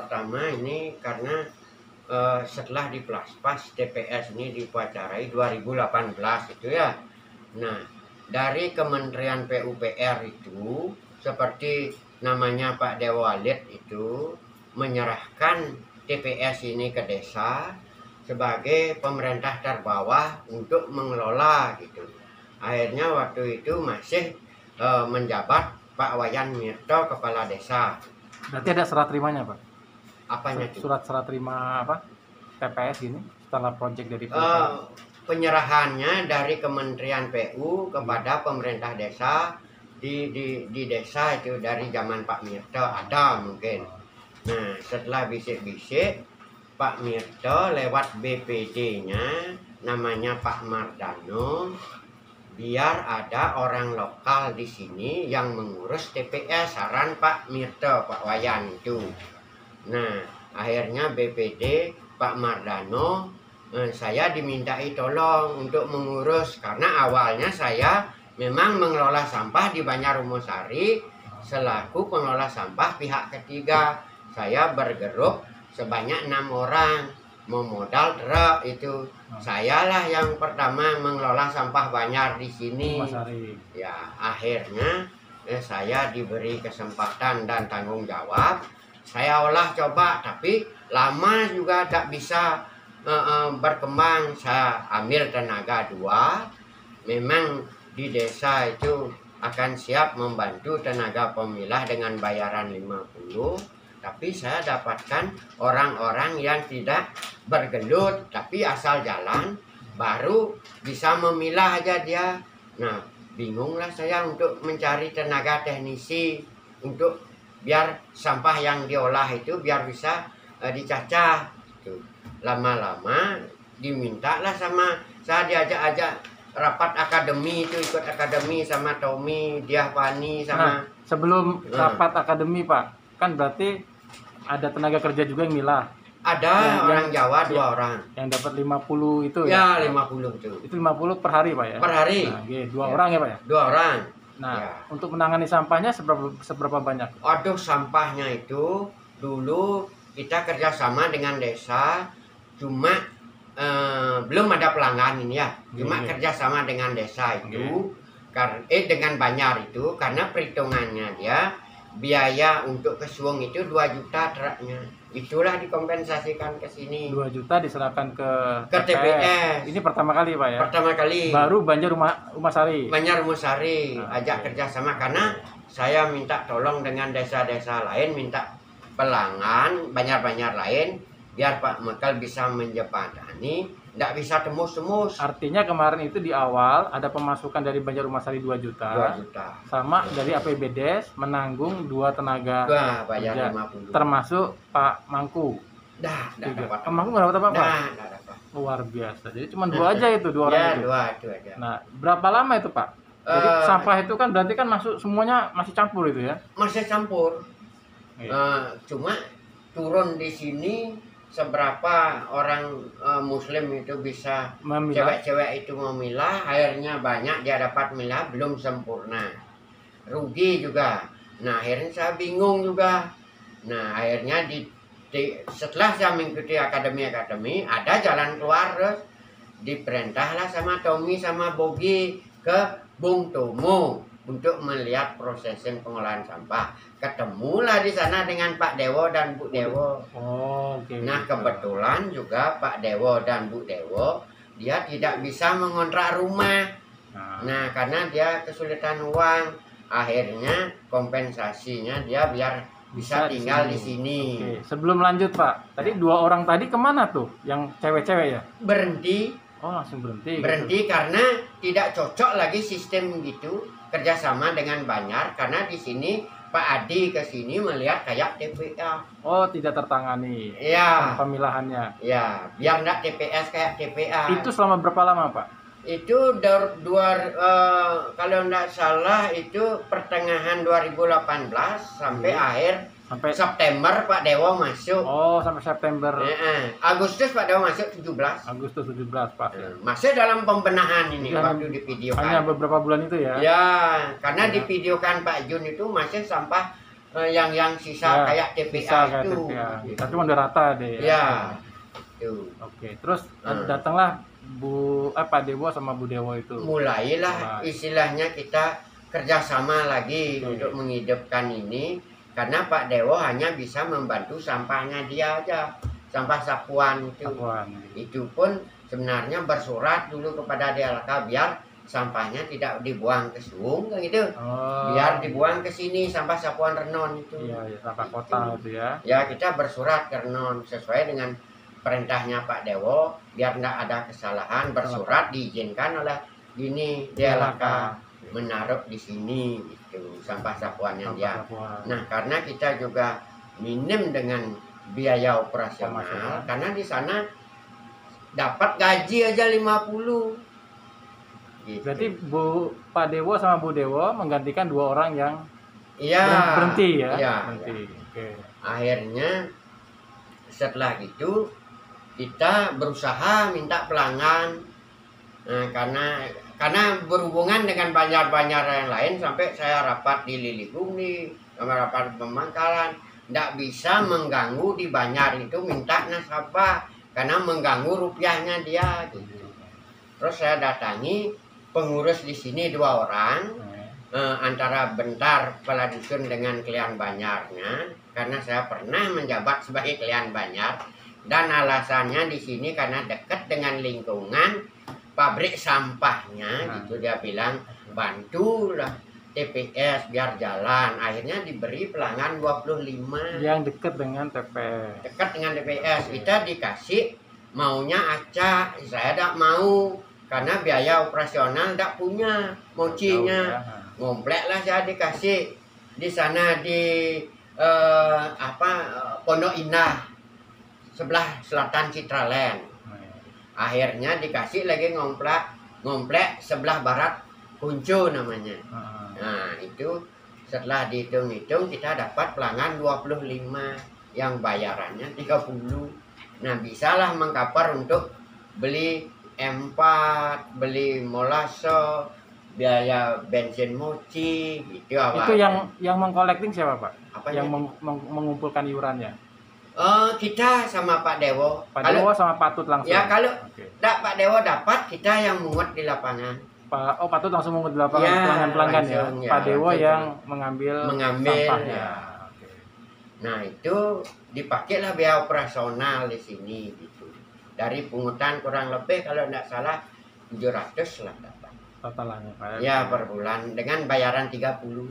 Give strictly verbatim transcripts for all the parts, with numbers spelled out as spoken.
pertama ini karena uh, setelah di Plaspas T P S ini diupacarai dua ribu delapan belas itu ya. Nah, dari Kementerian P U P R itu seperti namanya Pak Dewo Walid itu menyerahkan T P S ini ke desa sebagai pemerintah terbawah untuk mengelola gitu. Akhirnya waktu itu masih e, menjabat Pak Wayan Mirto kepala desa. Berarti ada serah terimanya, Pak? Apanya itu? Surat serah terima apa? T P S ini setelah proyek dari e, penyerahannya dari Kementerian P U kepada pemerintah desa di, di, di desa itu dari zaman Pak Mirto ada mungkin. Nah, setelah bisik-bisik Pak Mirto lewat B P D-nya namanya Pak Mardano, biar ada orang lokal di sini yang mengurus T P S, saran Pak Mirto, Pak Wayan itu. Nah, akhirnya B P D Pak Mardano, eh, saya dimintai tolong untuk mengurus karena awalnya saya memang mengelola sampah di Banjarumosari selaku pengelola sampah pihak ketiga. Saya bergerak sebanyak enam orang, mau modal truk itu. Sayalah yang pertama mengelola sampah Banjar di sini. Ya, akhirnya eh, saya diberi kesempatan dan tanggung jawab. Saya olah coba, tapi lama juga tak bisa eh, eh, berkembang. Saya ambil tenaga dua. Memang di desa itu akan siap membantu tenaga pemilah dengan bayaran lima puluh. Tapi saya dapatkan orang-orang yang tidak bergelut, tapi asal jalan, baru bisa memilah aja dia. Nah, bingunglah saya untuk mencari tenaga teknisi untuk biar sampah yang diolah itu biar bisa uh, dicacah. Lama-lama dimintalah sama saya diajak-ajak rapat akademi itu, ikut akademi sama Tommy, Diahpani sama. Nah, sebelum nah. rapat akademi, Pak, kan berarti ada tenaga kerja juga yang milah. Ada yang, orang yang, Jawa dua ya, orang. Yang dapat lima puluh itu ya? Ya, lima puluh itu. Itu lima puluh per hari, Pak ya? Per hari. Nah, okay. Dua ya. orang ya, Pak ya? Dua orang. Nah, ya. Untuk menangani sampahnya seberapa seberapa banyak? Aduh, sampahnya itu dulu kita kerjasama dengan desa, cuma eh, belum ada pelanggan ini ya. Cuma yeah. kerjasama dengan desa itu, yeah. eh dengan Banjar itu, karena perhitungannya dia biaya untuk ke Suwung itu dua juta truknya. Itulah dikompensasikan ke sini. dua juta diserahkan ke ke T P S. Ini pertama kali, Pak ya? Pertama kali. Baru Banjarumosari. Banjarumosari nah, ajak okay. kerjasama karena saya minta tolong dengan desa-desa lain, minta pelanggan Banjar-Banjar lain biar Pak Mekal bisa menjembatani. Tidak bisa tembus-tembus. Artinya kemarin itu di awal ada pemasukan dari Banjarumosari dua juta. dua juta. Sama dari A P B D E S menanggung dua tenaga. Dua, bayar lima puluh. Termasuk Pak Mangku. Dah, dah dapat. Pak Mangku nggak dapat apa-apa? Dah, dah dapat. Luar biasa. Jadi cuma dua aja itu, dua orang ya, itu. dua itu aja. Nah, berapa lama itu, Pak? Jadi uh, sampah itu kan berarti kan masuk semuanya masih campur itu ya? Masih campur. Iya. Uh, cuma turun di sini seberapa orang uh, muslim itu bisa cewek-cewek itu memilah, akhirnya banyak dia dapat milah belum sempurna, rugi juga. Nah, akhirnya saya bingung juga. Nah, akhirnya di, di setelah saya mengikuti akademi-akademi ada jalan keluar, terus diperintahlah sama Tommy sama Bogi ke Bung Tomo untuk melihat prosesing pengolahan sampah. Ketemulah di sana dengan Pak Dewo dan Bu Dewo. Oh, okay. Nah, kebetulan juga Pak Dewo dan Bu Dewo dia tidak bisa mengontrak rumah. Nah, nah karena dia kesulitan uang, akhirnya kompensasinya dia biar bisa, bisa tinggal di sini. Oke. Sebelum lanjut, Pak, tadi dua orang tadi kemana tuh? Yang cewek-cewek ya? Berhenti. Oh, langsung berhenti. Berhenti gitu. Karena tidak cocok lagi sistem gitu kerjasama dengan Banjar, karena di sini Pak Adi ke sini melihat kayak T P A. Oh, tidak tertangani. Iya. Pemilahannya. Ya, biar enggak T P S kayak T P A. Itu selama berapa lama, Pak? Itu dua, dua uh, kalau enggak salah itu pertengahan dua ribu delapan belas sampai hmm. akhir sampai September Pak Dewo masuk. Oh, sampai September. Ya, Agustus Pak Dewo masuk tujuh belas. Agustus tujuh belas, Pak. Ya, masih dalam pembenahan ini ya, waktu divideokan. Hanya beberapa bulan itu ya. Ya, karena ya. divideokan Pak Jun itu masih sampah eh, yang yang sisa Ya, kayak T P A Bisa kayak itu. T P A. Tapi udah rata deh. Ya, itu. Oke, terus Hmm. datanglah Bu eh, Pak Dewo sama Bu Dewo itu. Mulailah Mulai. istilahnya kita kerjasama lagi Oke. untuk menghidupkan ini, karena Pak Dewo hanya bisa membantu sampahnya dia aja, sampah sapuan itu. Sapuan. Itu pun sebenarnya bersurat dulu kepada D L K biar sampahnya tidak dibuang ke Suung gitu. Oh. Biar dibuang ke sini sampah sapuan Renon itu. Iya, ya, sampah kota itu ya. Ya, kita bersurat ke Renon sesuai dengan perintahnya Pak Dewo, biar tidak ada kesalahan, bersurat diizinkan oleh ini D L K menaruh di sini itu sampah sapuannya Sampah dia. sapuan. Nah, karena kita juga minim dengan biaya operasional, Operasional. karena di sana dapat gaji aja lima puluh. Gitu. Berarti Bu Pak Dewo sama Bu Dewo menggantikan dua orang yang Iya, ber- berhenti ya. iya, Berhenti. iya. Oke. Akhirnya setelah itu kita berusaha minta pelanggan. Nah, karena karena berhubungan dengan banyak-banyak yang lain, sampai saya rapat di Liligung nih, sama rapat pemangkalan, tidak bisa mengganggu di Banjar itu minta nasabah karena mengganggu rupiahnya dia gitu. Terus saya datangi pengurus di sini dua orang, eh, antara Bentar kepala dusun dengan Klian Banjarnya, karena saya pernah menjabat sebagai Klian Banjar, dan alasannya di sini karena dekat dengan lingkungan pabrik sampahnya, Nah. gitu dia bilang bantulah T P S biar jalan. Akhirnya diberi pelanggan dua puluh lima Yang dekat dengan T P. dekat dengan T P S. Kita dikasih maunya acak, saya tidak mau karena biaya operasional tidak punya mocinya. Ngomplek lah saya dikasih di sana di eh, apa Pondok Indah sebelah selatan Citraland. Akhirnya dikasih lagi ngomplek ngomplek sebelah barat Kuncu namanya. Nah, itu setelah dihitung-hitung kita dapat pelanggan dua puluh lima yang bayarannya tiga puluh. Nah, bisalah mengcover untuk beli M empat, beli molase, biaya bensin mochi gitu apa. Itu yang yang mengkolekting siapa, Pak? Apa Yang ya? meng- meng- mengumpulkan iurannya. Eh, kita sama Pak Dewo. Pak Kalau Dewo sama Patut langsung. ya kalau Oke. tak Pak Dewo dapat, kita yang mungut di lapangan. Pak oh Patut langsung mengut di lapangan Ya, pelanggan-pelanggan ya. langsung, ya, Pak Dewo langsung. yang mengambil Mengambil, sampahnya. ya. Oke. Nah, itu dipakailah biaya operasional di sini gitu. Dari pungutan kurang lebih kalau tidak salah tujuh ratus lah dapat. Totalannya, Pak. Ya, per bulan dengan bayaran tiga puluh.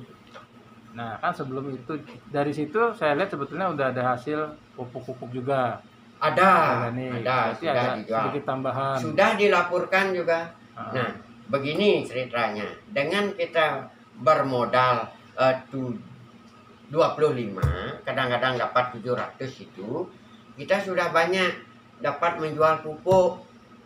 Nah, kan sebelum itu dari situ saya lihat sebetulnya udah ada hasil pupuk-pupuk juga. Ada, Organik. ada, Berarti sudah ada dijual. sedikit tambahan. Sudah dilaporkan juga. Ah. Nah, begini ceritanya. Dengan kita bermodal eh, tu- dua puluh lima, kadang-kadang dapat tujuh ratus itu, kita sudah banyak dapat menjual pupuk.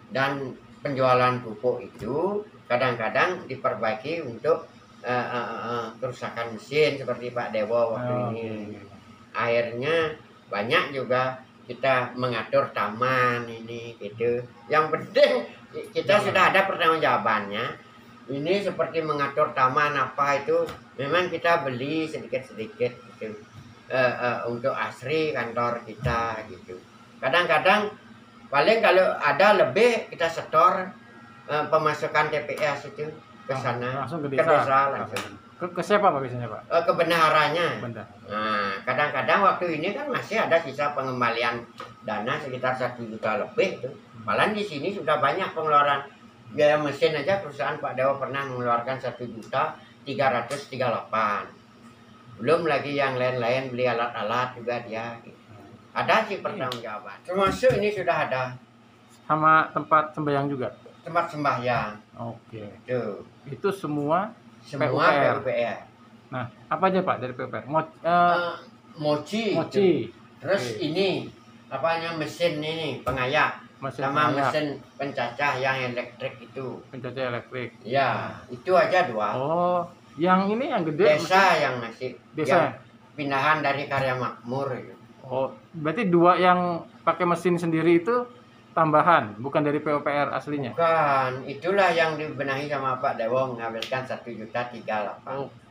Dan penjualan pupuk itu kadang-kadang diperbaiki untuk eh, eh, eh, kerusakan mesin seperti Pak Dewo waktu Oh, ini. oke. Akhirnya banyak juga kita mengatur taman ini gitu. Yang penting kita Ya. sudah ada pertanggungjawabannya. Ini seperti mengatur taman apa itu memang kita beli sedikit-sedikit gitu. Eh, eh, untuk asri kantor kita gitu. Kadang-kadang paling kalau ada lebih kita setor eh, pemasukan T P S itu ke sana, Langsung ke ke desa. desa langsung. Ke, ke siapa Pak biasanya, Pak? Eh, kebenarannya. Benda. Nah, kadang-kadang waktu ini kan masih ada sisa pengembalian dana sekitar satu juta lebih itu. Malah di sini sudah banyak pengeluaran biaya mesin aja, perusahaan Pak Dewo pernah mengeluarkan satu juta tiga ratus tiga puluh delapan. Belum lagi yang lain-lain beli alat-alat juga dia. Gitu. Ada sih pertanggungjawaban. Termasuk ini sudah ada Sama tempat sembahyang juga. tempat sembahyang. Oke. Tuh, Itu semua semua P U P R. P U P R. Nah, apa aja Pak dari P U P R? Mo, eh, Eh, mochi. mochi, Terus Oke. ini apanya mesin ini pengayak. mesin Sama pengayak, mesin pencacah yang elektrik itu. pencacah elektrik. Ya, itu aja dua. Oh, yang ini yang gede Desa yang masih Desa. yang pindahan dari Karya Makmur itu. Oh, berarti dua yang pakai mesin sendiri itu tambahan, bukan dari P U P R aslinya. Bukan, itulah yang dibenahi sama Pak Dewo mengambilkan satu juta tiga delapan.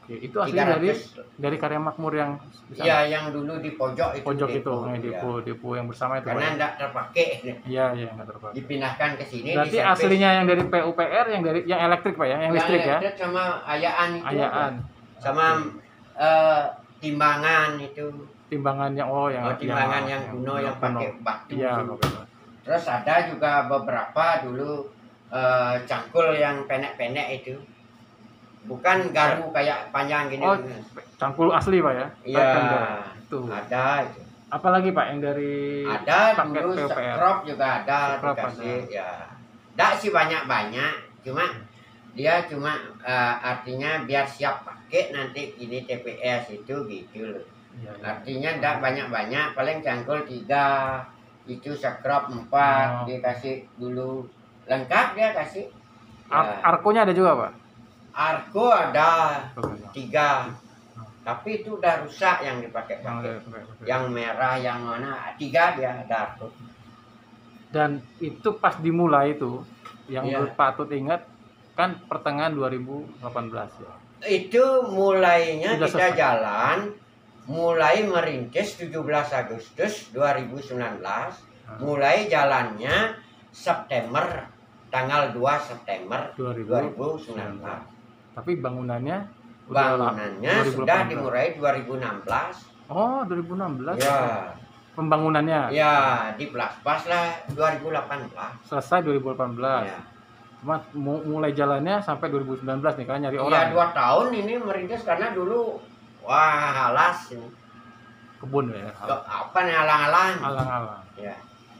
Oke, itu asli dari dari Karya Makmur yang di sana? Iya, yang dulu di pojok itu. Pojok itu, depo, yang depo, ya. depo yang bersama itu. Karena enggak terpakai. Iya, iya, enggak terpakai. Dipindahkan ke sini. Berarti diservis. aslinya yang dari P U P R, yang dari yang elektrik Pak ya, yang, yang listrik ya? Elektrik sama ayaan itu. Ayaan. Sama uh, timbangan itu. Timbangan yang oh yang oh, timbangan yang, yang kuno yang, yang pakai batu. Iya, terus ada juga beberapa dulu uh, cangkul yang pendek-pendek itu. Bukan garu kayak panjang gini. Oh, cangkul asli Pak ya? Iya. Itu. Ada itu. Apalagi Pak yang dari ada dulu crop juga ada scrub dikasih ada. Ya. Enggak sih banyak-banyak, cuma dia cuma uh, artinya biar siap pakai nanti ini T P S itu gitu loh. Ya, ya. Artinya enggak banyak-banyak, paling cangkul tiga, itu scrub empat, oh. Dikasih dulu lengkap dia kasih. Ar ya. Arkonya ada juga Pak? Arko ada tiga, tapi itu udah rusak yang dipakai pakai. Yang merah, yang mana tiga dia ada arko. Dan itu pas dimulai itu, yang ya. patut ingat kan pertengahan dua ribu delapan belas ya. Itu mulainya sudah kita selesai. Jalan, mulai merintis tujuh belas Agustus dua ribu sembilan belas, hmm. mulai jalannya September, tanggal dua September dua ribu sembilan belas. Tapi bangunannya bangunannya sudah dimulai dua ribu enam belas. Oh, dua ribu enam belas. Ya. Pembangunannya. Ya, di Plaspas lah dua ribu delapan belas. Selesai dua ribu delapan belas. Ya. Cuma mulai jalannya sampai dua ribu sembilan belas nih kan nyari orang. Iya, dua tahun ini merintis karena dulu wah, alas ini. Kebun ya. Apa nih alang-alang? Alang-alang. Ya.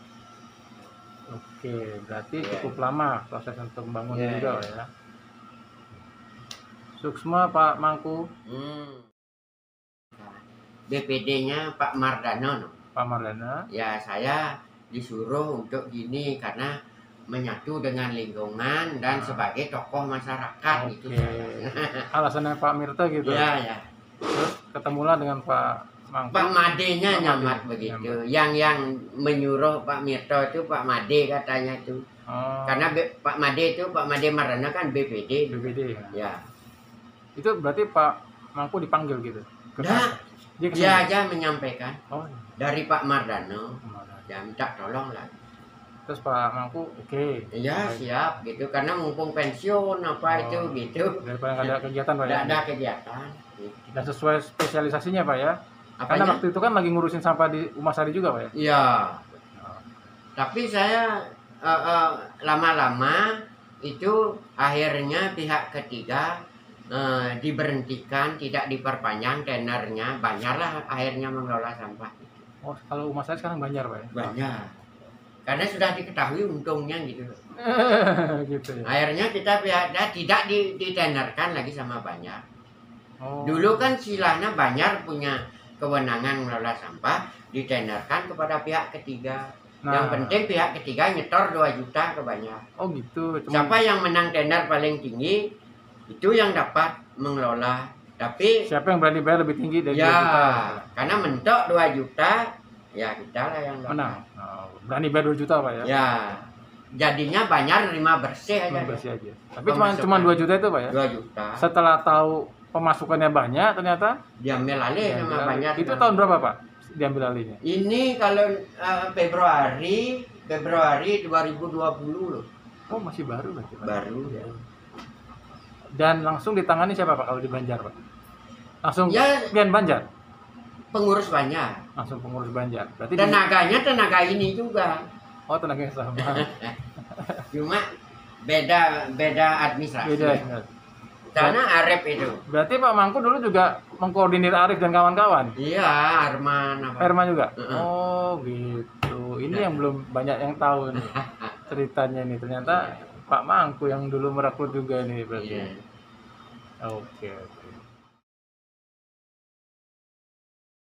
Oke, berarti ya. cukup lama proses untuk membangun ya, juga ya. ya. Suksma Pak Mangku. Hmm. B P D-nya Pak Mardano. Pak Mardana. Ya, saya disuruh untuk gini karena menyatu dengan lingkungan dan nah. sebagai tokoh masyarakat. Oke. Itu alasannya Pak Mirta gitu. Ya, ya. Terus ketemulah dengan Pak Mangku. Pak Made-nya nyamat Made. begitu. Nyamat. Yang yang menyuruh Pak Mirta itu Pak Made katanya itu. Oh. Karena B, Pak Made itu Pak Made Mardana kan B P D. B P D. Ya. ya. Itu berarti Pak Mangku dipanggil gitu? Nah, dia, dia aja menyampaikan oh. dari Pak Mardano, ya minta tolong lah. Terus Pak Mangku oke? Okay. Iya siap gitu, karena mumpung pensiun apa oh. itu gitu. Daripada nggak ada kegiatan Pak ya? Ada kegiatan. Gitu. Dan sesuai spesialisasinya Pak ya? Apanya? Karena waktu itu kan lagi ngurusin sampah di Umasari juga Pak ya? Iya. Oh. Tapi saya lama-lama uh, uh, itu akhirnya pihak ketiga Uh, diberhentikan, tidak diperpanjang tenornya, Banjarlah akhirnya mengelola sampah. Oh, kalau Umasari sekarang Banjar Pak ya? Banjar. Karena sudah diketahui untungnya gitu. gitu ya. Akhirnya kita pihak tidak ditenorkan lagi sama Banjar. Oh. Dulu kan silahnya Banjar punya kewenangan mengelola sampah, ditenorkan kepada pihak ketiga. Nah. Yang penting pihak ketiga nyetor dua juta ke Banjar. Oh gitu. Cuman... Siapa yang menang tenor paling tinggi itu yang dapat mengelola. Tapi siapa yang berani bayar lebih tinggi dari ya, dua juta? Karena mentok dua juta, ya kita lah yang dapat. Menang. Oh, berani bayar dua juta Pak ya? Ya. Jadinya banyak nerima bersih aja. Bersih aja. Tapi cuma cuma dua juta itu Pak ya? dua juta. Setelah tahu pemasukannya banyak ternyata diambil alih sama Banjar. Itu tahun berapa Pak diambil alihnya? Ini kalau uh, Februari Februari dua ribu dua puluh loh. Oh, masih baru berarti Pak. Baru ya. Dan langsung ditangani siapa Pak kalau di Banjar Pak? Langsung ya, Pian Banjar? Pengurus Banjar. Langsung pengurus Banjar. Berarti tenaganya di... tenaga ini juga. Oh, tenaga yang sama. Cuma beda beda administrasi. Beda. Karena Arif itu. Berarti Pak Mangku dulu juga mengkoordinir Arif dan kawan-kawan? Iya, Arman apa? Arman juga? Uh-uh. Oh, gitu. Ini yang belum banyak yang tahu nih ceritanya nih. Ternyata Pak Mangku yang dulu merekrut juga nih berarti. Yeah. Oke, oke.